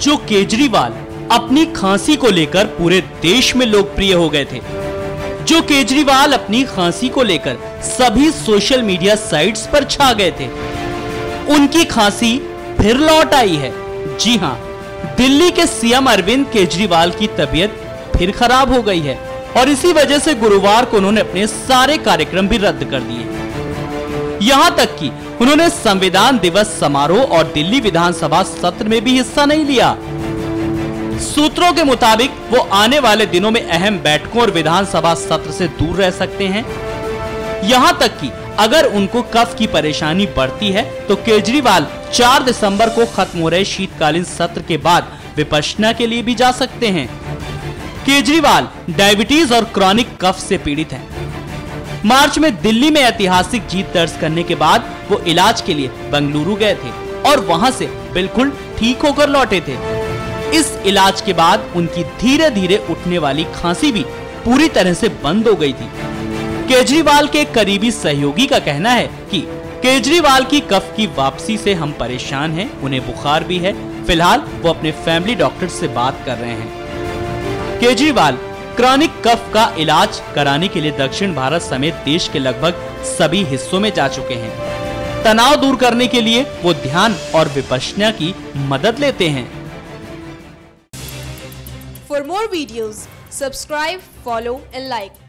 जो केजरीवाल अपनी खांसी को लेकर पूरे देश में लोकप्रिय हो गए थे, जो केजरीवाल अपनी खांसी को लेकर सभी सोशल मीडिया साइट्स पर छा गए थे, उनकी खांसी फिर लौट आई है। जी हां, दिल्ली के सीएम अरविंद केजरीवाल की तबीयत फिर खराब हो गई है और इसी वजह से गुरुवार को उन्होंने अपने सारे कार्यक्रम भी रद्द कर दिए। यहां तक कि उन्होंने संविधान दिवस समारोह और दिल्ली विधानसभा सत्र में भी हिस्सा नहीं लिया। सूत्रों के मुताबिक वो आने वाले दिनों में अहम बैठकों और विधानसभा सत्र से दूर रह सकते हैं। यहां तक कि अगर उनको कफ की परेशानी बढ़ती है तो केजरीवाल 4 दिसंबर को खत्म हो रहे शीतकालीन सत्र के बाद विपश्यना के लिए भी जा सकते हैं। केजरीवाल डायबिटीज और क्रॉनिक कफ से पीड़ित हैं। मार्च में दिल्ली में ऐतिहासिक जीत दर्ज करने के बाद वो इलाज के लिए बेंगलुरु गए थे और वहां से बिल्कुल ठीक होकर लौटे थे। इस इलाज के बाद उनकी धीरे धीरे उठने वाली खांसी भी पूरी तरह से बंद हो गई थी। केजरीवाल के करीबी सहयोगी का कहना है कि केजरीवाल की कफ की वापसी से हम परेशान हैं, उन्हें बुखार भी है। फिलहाल वो अपने फैमिली डॉक्टर से बात कर रहे हैं। केजरीवाल क्रॉनिक कफ का इलाज कराने के लिए दक्षिण भारत समेत देश के लगभग सभी हिस्सों में जा चुके हैं। तनाव दूर करने के लिए वो ध्यान और विपश्यना की मदद लेते हैं। For more videos, subscribe, follow and like.